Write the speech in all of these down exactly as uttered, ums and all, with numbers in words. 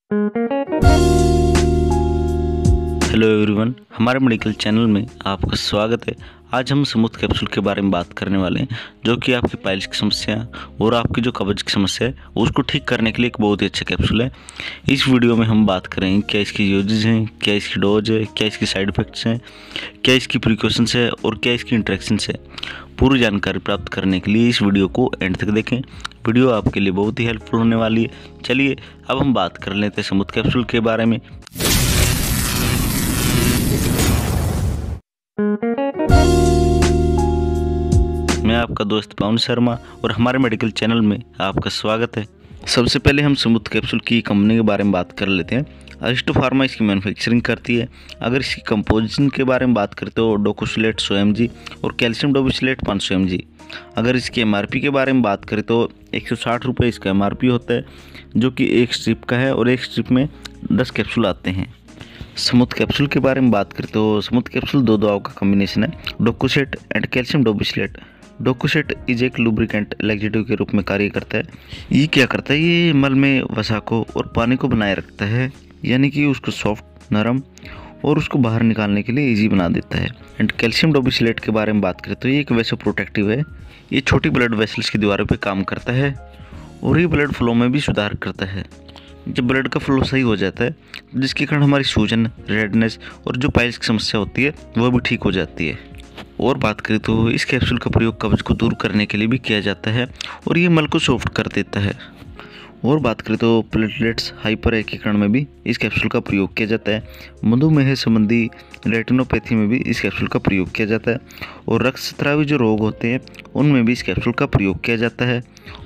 Hello everyone, हमारे medical channel में आपका स्वागत है। आज हम स्मूथ कैप्सूल के बारे में बात करने वाले हैं, जो कि आपकी पाइल्स की समस्या और आपकी जो कब्ज की समस्या है उसको ठीक करने के लिए एक बहुत ही अच्छा कैप्सूल है। इस वीडियो में हम बात करेंगे क्या इसकी यूजेज हैं, क्या इसकी डोज है, क्या इसकी साइड इफ़ेक्ट्स हैं, क्या इसकी प्रिकॉशंस है और क्या इसकी इंट्रैक्शंस है। पूरी जानकारी प्राप्त करने के लिए इस वीडियो को एंड तक देखें। वीडियो आपके लिए बहुत ही हेल्पफुल होने वाली है। चलिए अब हम बात कर लेते हैं स्मूथ कैप्सूल के बारे में। मैं आपका दोस्त पवन शर्मा और हमारे मेडिकल चैनल में आपका स्वागत है। सबसे पहले हम स्मूथ कैप्सूल की कंपनी के बारे में बात कर लेते हैं। अरिस्टो फार्मा इसकी मैन्युफैक्चरिंग करती है। अगर इसकी कंपोजिशन के बारे में बात करें तो डोकोसिलेट सौ एम जी और कैल्शियम डोबिसिलेट पाँच सौ एम जी। अगर इसकी एम आर पी के बारे में बात करें तो एक सौ साठ रुपये इसका एम आर पी होता है, जो कि एक स्ट्रिप का है और एक स्ट्रिप में दस कैप्सूल आते हैं। स्मूथ कैप्सूल के बारे में बात करें तो स्मूथ कैप्सूल दो दवाओं का कॉम्बिनेशन है, docusate and calcium dobesilate. Docusate is एक लुब्रिकेंट लैक्सेटिव के रूप में कार्य करता है। ये क्या करता है, ये मल में वसा को और पानी को बनाए रखता है, यानी कि उसको सॉफ्ट, नरम और उसको बाहर निकालने के लिए इजी बना देता है। एंड कैल्शियम डोबिसिलेट के बारे में बात करें तो ये एक वैसे प्रोटेक्टिव है। ये छोटी ब्लड वेसल्स की दीवारों पर काम करता है और ये ब्लड फ्लो में भी सुधार करता है। जब ब्लड का फ्लो सही हो जाता है, जिसके कारण हमारी सूजन, रेडनेस और जो पाइल्स की समस्या होती है वह भी ठीक हो जाती है। और बात करें तो इस कैप्सूल का प्रयोग कब्ज को दूर करने के लिए भी किया जाता है और ये मल को सॉफ्ट कर देता है। और बात करें तो प्लेटलेट्स हाइपर एकीकरण में भी इस कैप्सूल का प्रयोग किया जाता है। मधुमेह संबंधी रेटिनोपैथी में भी इस कैप्सूल का प्रयोग किया जाता है और रक्तस्रावी जो रोग होते हैं उनमें भी इस कैप्सूल का प्रयोग किया जाता है।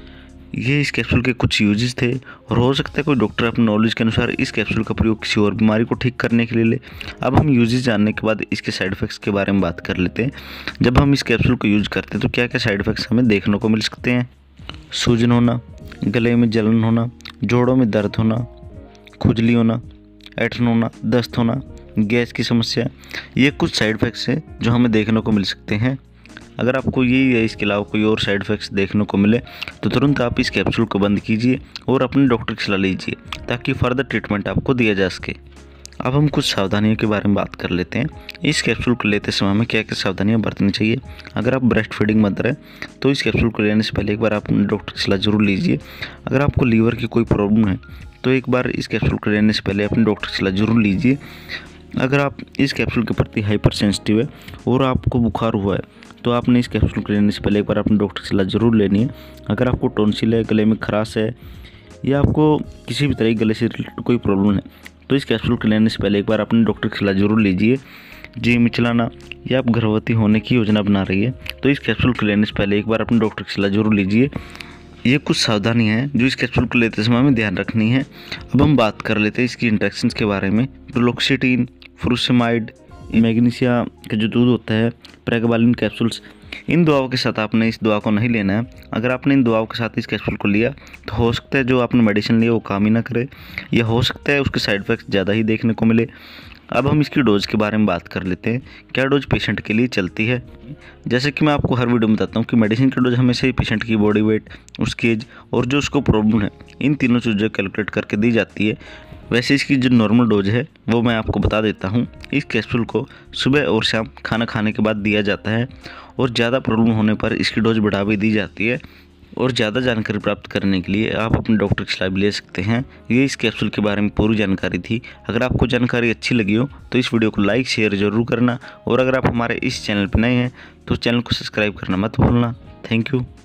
ये इस कैप्सूल के कुछ यूजेस थे और हो सकता है कोई डॉक्टर अपनी नॉलेज के अनुसार इस कैप्सूल का प्रयोग किसी और बीमारी को ठीक करने के लिए ले। अब हम यूजेस जानने के बाद इसके साइड इफ़ेक्ट्स के बारे में बात कर लेते हैं। जब हम इस कैप्सूल को यूज करते हैं तो क्या क्या साइड इफ़ेक्ट्स हमें देखने को मिल सकते हैं। सूजन होना, गले में जलन होना, जोड़ों में दर्द होना, खुजली होना, ऐंठन होना, दस्त होना, गैस की समस्या, ये कुछ साइड इफ़ेक्ट्स हैं जो हमें देखने को मिल सकते हैं। अगर आपको यही या इसके अलावा कोई और साइड इफ़ेक्ट्स देखने को मिले तो तुरंत आप इस कैप्सूल को बंद कीजिए और अपने डॉक्टर की सलाह लीजिए ताकि फर्दर ट्रीटमेंट आपको दिया जा सके। अब हम कुछ सावधानियों के बारे में बात कर लेते हैं। इस कैप्सूल को लेते समय हमें क्या क्या सावधानियां बरतनी चाहिए। अगर आप ब्रेस्ट फीडिंग मदर है तो इस कैप्सूल को लेने से पहले एक बार आप अपने डॉक्टर की सलाह जरूर लीजिए। अगर आपको लीवर की कोई प्रॉब्लम है तो एक बार इस कैप्सूल को लेने से पहले अपने डॉक्टर की सलाह जरूर लीजिए। अगर आप इस कैप्सूल के प्रति हाइपर सेंसिटिव है और आपको बुखार हुआ है तो आपने इस कैप्सूल को लेने से पहले एक बार अपने डॉक्टर की सलाह जरूर लेनी है। अगर आपको टॉन्सिल है, गले में खराश है या आपको किसी भी तरह की गले से रिलेटेड कोई प्रॉब्लम है तो इस कैप्सूल को लेने से पहले एक बार अपने डॉक्टर की सलाह जरूर लीजिए। जिम चलाना या आप गर्भवती होने की योजना बना रही है तो इस कैप्सूल को लेने से पहले एक बार अपने डॉक्टर की सलाह जरूर लीजिए। ये कुछ सावधानियाँ हैं जो इस कैप्सूल को लेते समय हमें ध्यान रखनी है। अब हम बात कर लेते हैं इसकी इंट्रैक्शंस के बारे में। फ्लोक्सिटिन, फ्रूसेमाइड, मैग्नीशिया का जो दूध होता है, प्रेगाबालिन कैप्सूल्स, इन दवाओं के साथ आपने इस दवा को नहीं लेना है। अगर आपने इन दवाओं के साथ इस कैप्सूल को लिया तो हो सकता है जो आपने मेडिसिन लिया वो काम ही ना करे या हो सकता है उसके साइड इफ़ेक्ट्स ज़्यादा ही देखने को मिले। अब हम इसकी डोज के बारे में बात कर लेते हैं। क्या डोज पेशेंट के लिए चलती है। जैसे कि मैं आपको हर वीडियो में बताता हूँ कि मेडिसिन की डोज हमेशा ही पेशेंट की बॉडी वेट, उसकी एज और जो उसको प्रॉब्लम है, इन तीनों चीज़ों कैलकुलेट करके दी जाती है। वैसे इसकी जो नॉर्मल डोज है वो मैं आपको बता देता हूँ। इस कैप्सूल को सुबह और शाम खाना खाने के बाद दिया जाता है और ज़्यादा प्रॉब्लम होने पर इसकी डोज बढ़ा भी दी जाती है। और ज़्यादा जानकारी प्राप्त करने के लिए आप अपने डॉक्टर की सलाह भी ले सकते हैं। ये इस कैप्सूल के बारे में पूरी जानकारी थी। अगर आपको जानकारी अच्छी लगी हो तो इस वीडियो को लाइक शेयर ज़रूर करना और अगर आप हमारे इस चैनल पर नए हैं तो चैनल को सब्सक्राइब करना मत भूलना। Thank you.